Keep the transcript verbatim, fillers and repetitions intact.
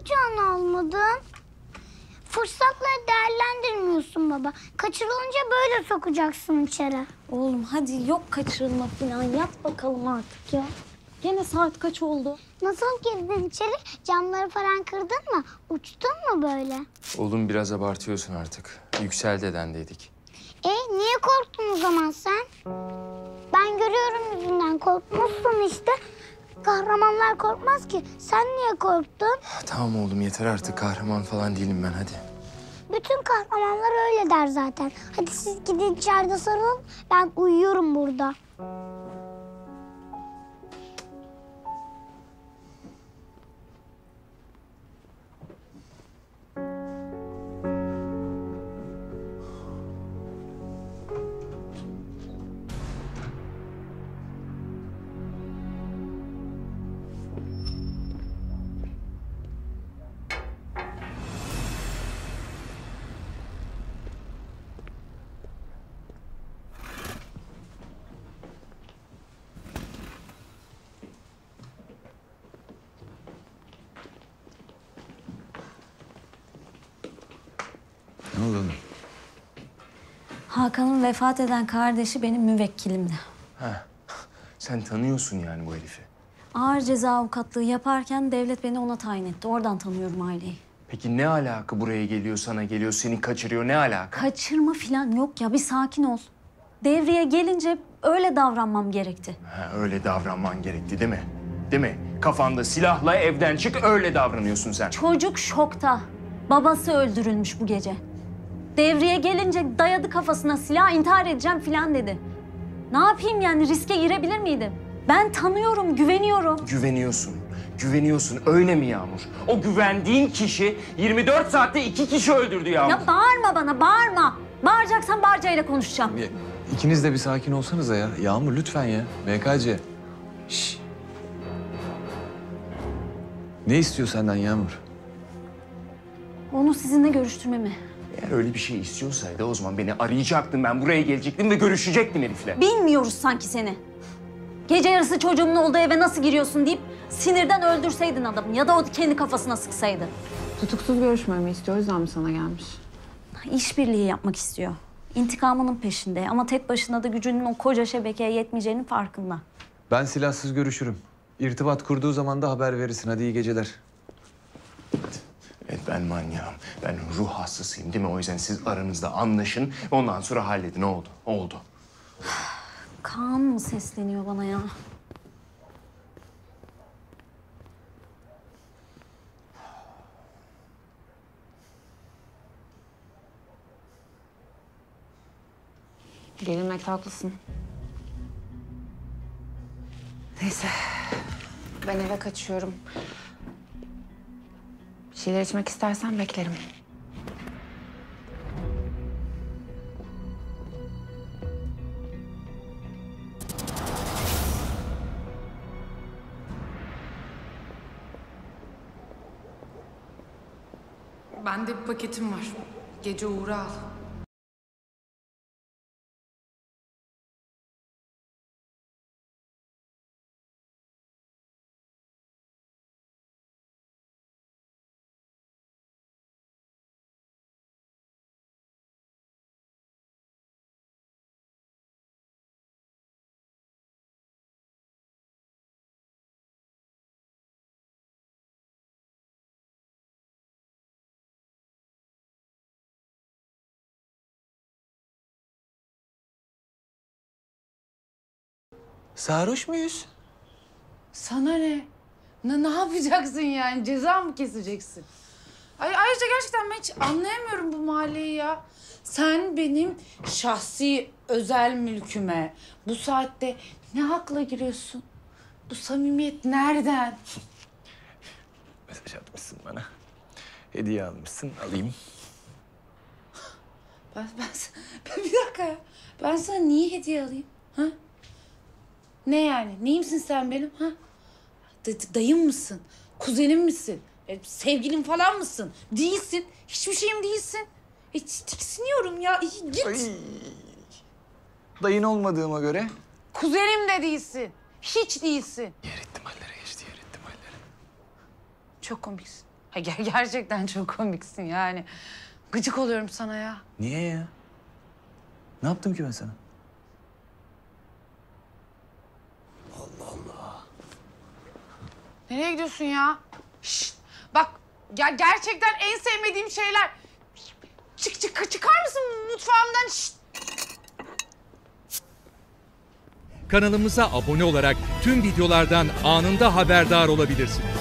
kucağına almadın? Fırsatları değerlendirmiyorsun baba. Kaçırılınca böyle sokacaksın içeri. Oğlum hadi yok kaçırılma falan. Yat bakalım artık ya. Gene saat kaç oldu? Nasıl girdin içeri? Camları falan kırdın mı? Uçtun mu böyle? Oğlum biraz abartıyorsun artık. Yüksel dedendeydik. E niye korktun o zaman sen? Ben görüyorum yüzünden korkmuşsun işte. Kahramanlar korkmaz ki. Sen niye korktun? Tamam oğlum yeter artık. Kahraman falan değilim ben hadi. Bütün kahramanlar öyle der zaten. Hadi siz gidin içeride sarılın. Ben uyuyorum burada. Ne oldu oğlum? Hakan'ın vefat eden kardeşi benim müvekkilimdi. Ha. Sen tanıyorsun yani bu herifi. Ağır ceza avukatlığı yaparken devlet beni ona tayin etti. Oradan tanıyorum aileyi. Peki ne alaka buraya geliyor, sana geliyor, seni kaçırıyor, ne alaka? Kaçırma falan yok ya, bir sakin ol. Devreye gelince öyle davranmam gerekti. Ha, öyle davranman gerekti değil mi? Değil mi? Kafanda silahla evden çık, öyle davranıyorsun sen. Çocuk şokta. Babası öldürülmüş bu gece. Devreye gelince dayadı kafasına silah, intihar edeceğim falan dedi. Ne yapayım yani, riske girebilir miydim? Ben tanıyorum, güveniyorum. Güveniyorsun, güveniyorsun öyle mi Yağmur? O güvendiğin kişi yirmi dört saatte iki kişi öldürdü Yağmur. Ya bağırma bana, bağırma. Bağıracaksan Barca'yla konuşacağım. Ya, ikiniz de bir sakin olsanıza ya. Yağmur lütfen ya. M K C. Şş. Ne istiyor senden Yağmur? Onu sizinle görüştürmemi. Eğer öyle bir şey istiyorsaydı o zaman beni arayacaktın, ben buraya gelecektim ve görüşecektim herifle. Bilmiyoruz sanki seni. Gece yarısı çocuğumun olduğu eve nasıl giriyorsun deyip sinirden öldürseydin adamı ya da o kendi kafasına sıksaydı. Tutuksuz görüşmemi istiyor, o yüzden mi sana gelmiş? İşbirliği yapmak istiyor. İntikamının peşinde ama tek başına da gücünün o koca şebekeye yetmeyeceğinin farkında. Ben silahsız görüşürüm. İrtibat kurduğu zaman da haber verirsin. Hadi iyi geceler. Evet ben manyağım, ben ruh hastasıyım değil mi? O yüzden siz aranızda anlaşın, ondan sonra halledin. Oldu, oldu. Kaan mı sesleniyor bana ya? Gelinmekte haklısın. Neyse. Ben eve kaçıyorum. Bir şeyler içmek istersen beklerim. Bende bir paketim var. Gece uğra al. Sarhoş muyuz? Sana ne? Ne, ne yapacaksın yani? Ceza mı keseceksin? Ay, ayrıca gerçekten ben hiç anlayamıyorum bu mahalleyi ya. Sen benim şahsi özel mülküme bu saatte ne hakla giriyorsun? Bu samimiyet nereden? Mesaj atmışsın bana. Hediye almışsın. Alayım. Ben, ben, ben bir dakika ya. Ben sana niye hediye alayım? Ha? Ne yani? Neyimsin sen benim? Ha? D- dayım mısın? Kuzenim misin? E, sevgilim falan mısın? Değilsin. Hiçbir şeyim değilsin. E, tiksiniyorum ya. E, git. Ay. Dayın olmadığıma göre. Kuzenim de değilsin. Hiç değilsin. Yer ihtimallere geçti, yer ihtimallere. Çok komiksin. Ay, ger- gerçekten çok komiksin yani. Gıcık oluyorum sana ya. Niye ya? Ne yaptım ki ben sana? Nereye gidiyorsun ya? Şşt, bak ya gerçekten en sevmediğim şeyler. Çık çık çıkar mısın mutfağımdan? Şşt. Kanalımıza abone olarak tüm videolardan anında haberdar olabilirsiniz.